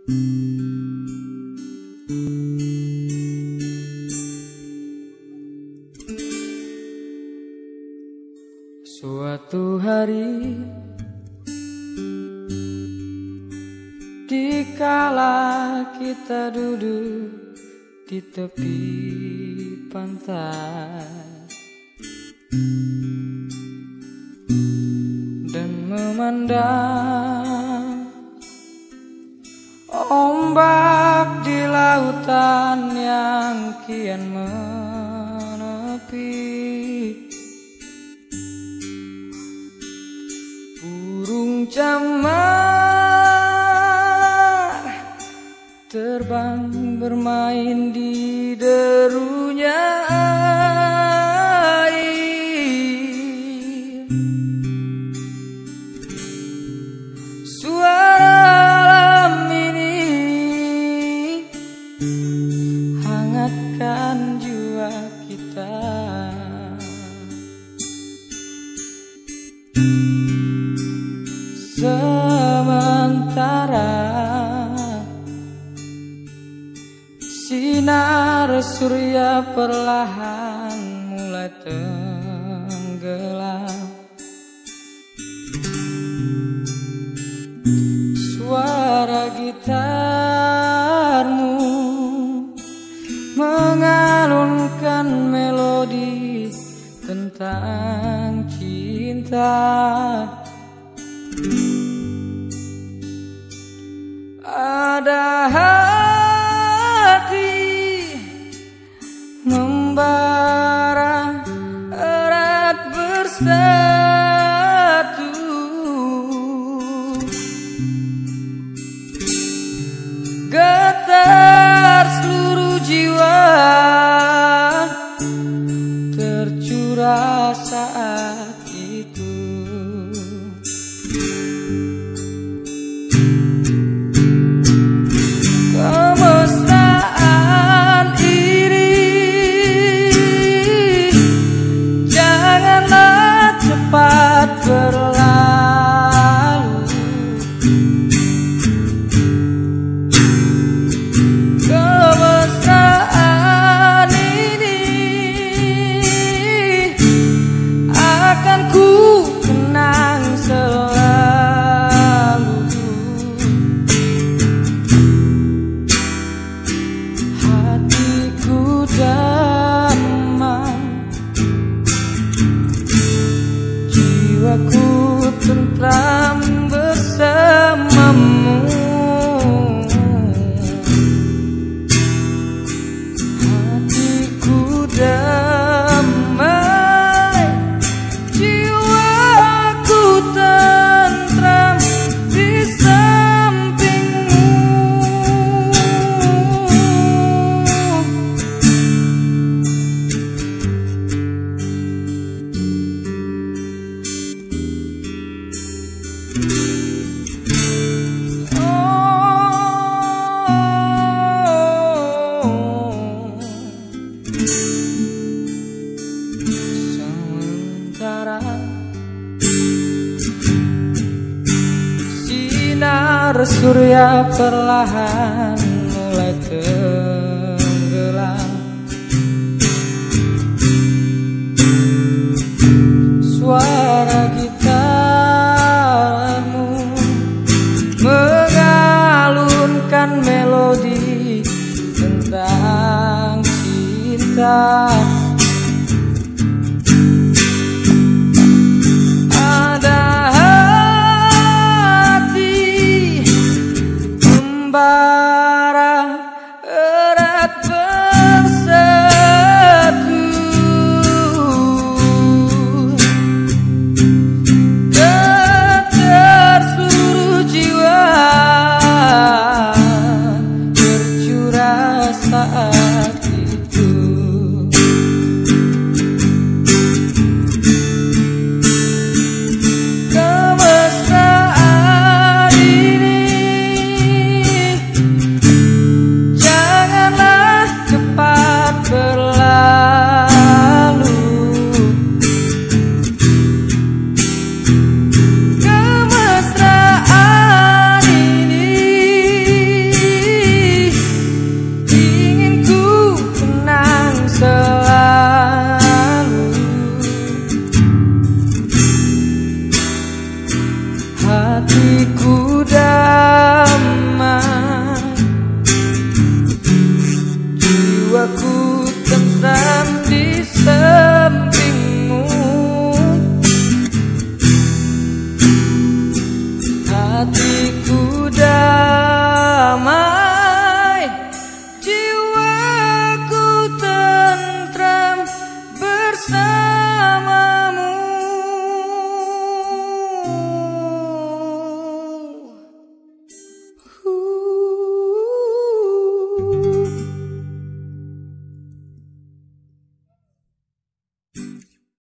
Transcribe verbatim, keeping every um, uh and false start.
Suatu hari dikala kita duduk di tepi pantai dan memandang ombak di lautan yang kian menepi, burung camar terbang bermain di derunya air. Suara alam ini hangatkan jiwa kita. Sementara sinar surya perlahan mulai tenggelam, suara gitarmu mengalunkan melodi tentang cinta. Ada hati membara erat bersatu, getar seluruh jiwa tercurah saat itu. Kemesraan ini janganlah cepat berlalu. Kemesraan ini akan ku kenang selalu. Hatiku damai, jiwaku tentram bersamamu. Hatiku damai, jiwaku tentram di sampingmu. Sementara sinar surya perlahan mulai tenggelam, suara gitarmu mengalunkan melodi tentang cinta. Ada hati membara erat bersatu, hatiku